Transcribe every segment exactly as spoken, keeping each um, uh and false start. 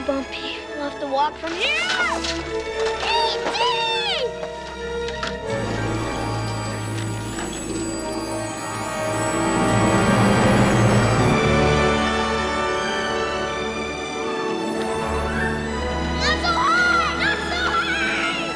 bumpy. We'll have to walk from here. E T! Not so high! Not so high!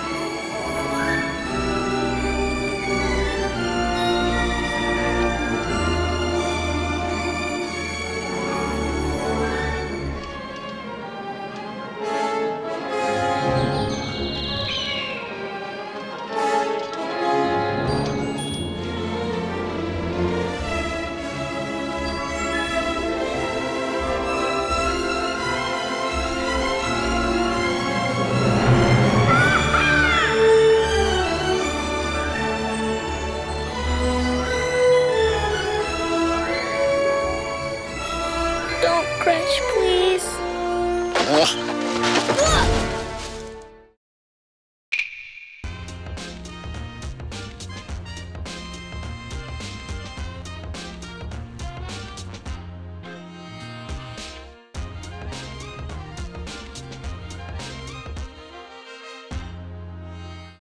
Don't crash, please. Ugh.